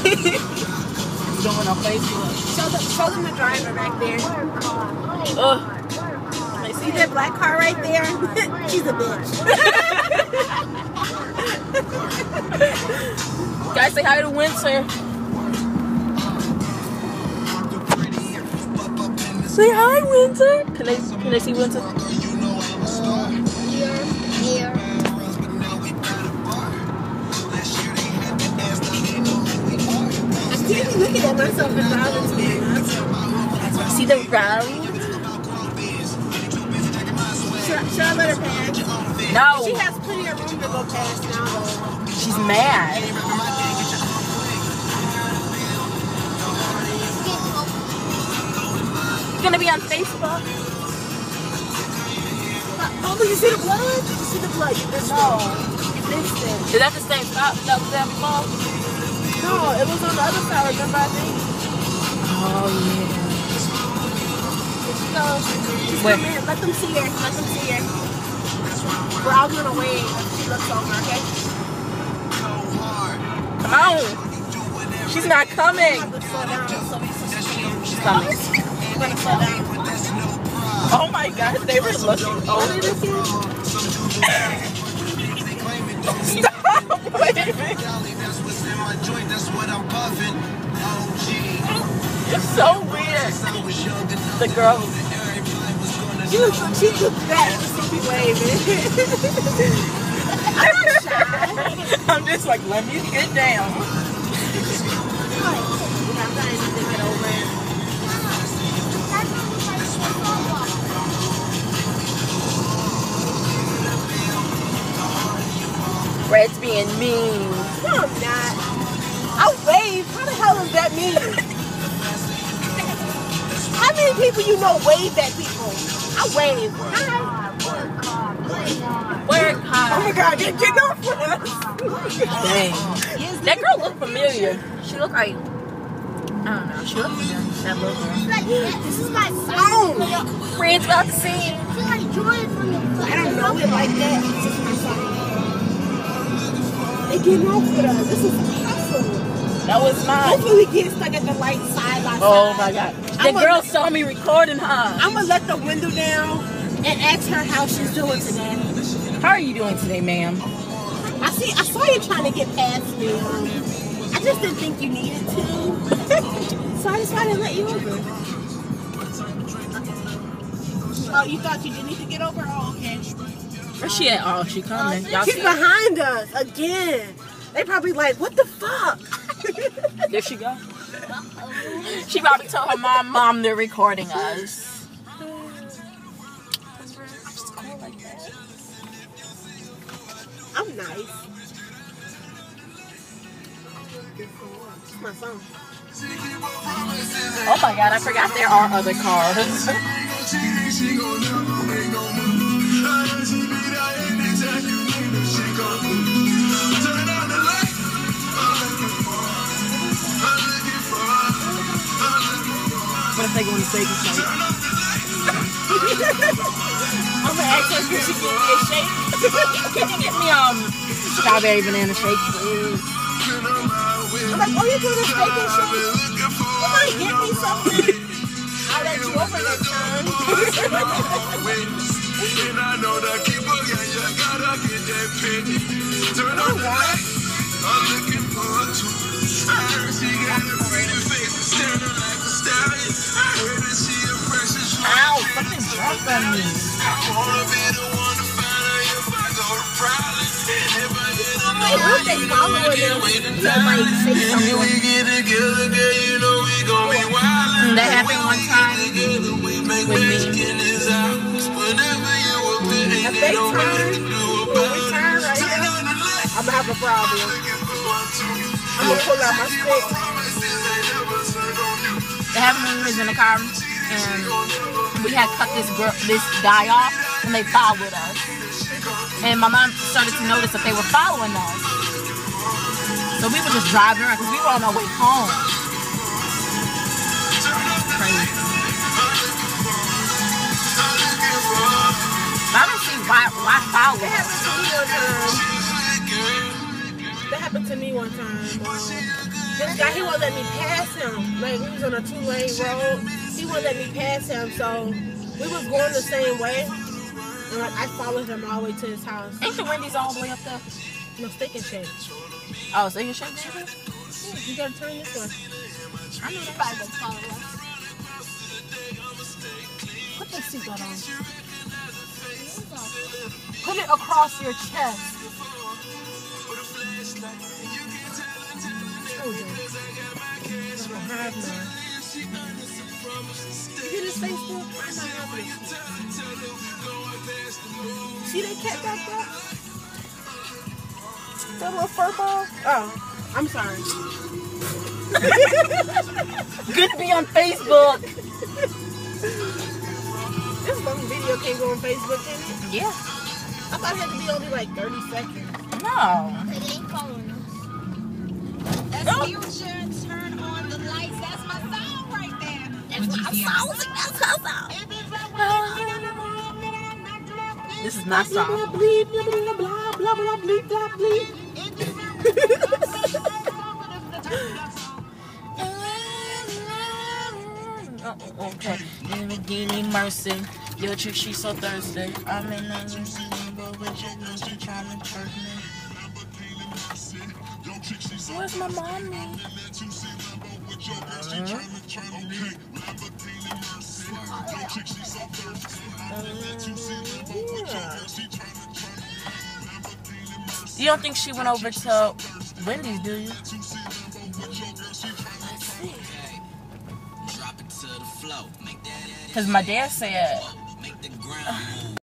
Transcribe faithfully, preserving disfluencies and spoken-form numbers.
Going on Facebook. Show them, show them the driver back there. Ugh. See that black car right there? She's a bitch. Guys, say hi to Winter. Say hi, Winter. Can they can they see Winter? Uh, here, here. I can't be looking at myself in Robin's man. See the round? Should, should I let her pass? No. She has plenty of room to go past now, though. She's mad. You're gonna be on Facebook? Oh, did you see the blood? Did you see the blood? You missed No. it. You missed it. Is that the same spot that was there before? No, it was on the other side, remember, I think? Oh, yeah. So, just Wait. come in. Let them see her. Let them see her. We're all gonna wait until she looks over, okay? Come on. She's not coming. We have to slow down so we can. She's coming. We're gonna slow down. Oh my God, they were looking. What Oh, did it say? stop waving. It's so weird. The girl. She looks, she looks back to see me waving. I'm not shy. I'm just like, let me get down. I'm trying to get over it. Red's being mean. No, I'm not. I wave. How the hell does that mean? How many people you know wave at people? I wave. Hi. Work hard. Oh my God, you're getting off with us. Dang. That girl looked familiar. She looked like, I don't know, she looked familiar. That little girl. This is my song. Red's about to sing. I don't know it like that. This is my song. They getting off with us. This is awesome. That was mine. Hopefully we get stuck at the light side by Oh side. my God. The I'm girl gonna- saw me recording her. I'm gonna let the window down and ask her how she's doing today. How are you doing today, ma'am? I see. I saw you trying to get past me. Um, I just didn't think you needed to, so I decided to let you over. Oh, you thought you didn't need to get over? Oh, okay. Where's she at? Oh, she coming. Y'all She's see? behind us again. They probably like, what the fuck? There she go. She probably told her mom, mom, they're recording us. I'm nice. It's my phone. Oh my God, I forgot there are other cars. What if they go on the steak and shake? I'm gonna ask her if she can get me a shake. Can you get me um strawberry banana shake, please? I'm like, oh, you're doing a steak and shake? You might get me something. I'll let you over next time. Ow, something dropped on me. Wait, what if they following us to like say something? That happened one time with me. If they turn, when we turn right here, I'm gonna have a problem. I'm gonna pull out my stick. It happened when we was in the car and we had cut this girl, this guy off, and they followed us. And my mom started to notice that they were following us. So we were just driving around because we were on our way home. Crazy. I don't see why why follow That us. happened to me one time. That happened to me one time. Um, This guy, he won't let me pass him. Like, we was on a two-lane road. He won't let me pass him, so we was going the same way. And like, I followed him all the way to his house. Ain't the Wendy's all the way up there? No, Steak and Shake. Oh, so you should be here? Yeah, you gotta turn this way. I know that. Probably follow us. Put the seatbelt on. Put it across your chest. I don't have none. You get his Facebook? I might have it. See that cat back there? That little fur ball? Oh, I'm sorry. Good to be on Facebook. This long video can't go on Facebook, can it? Yeah. I thought it had to be only like thirty seconds. No. They ain't following us. That's No. future. Turn on the lights. That's my song right there. That's my song. That's her song. This is my Blah, song. blah, blah, blah, blah, blah, blah, blah, blah. Oh, okay. Lamborghini Mercy. Your chick, she's so thirsty. I'm in the but with you, she trying to church me. Where's my mommy? You don't think she went over to Wendy's, do you? Because my dad said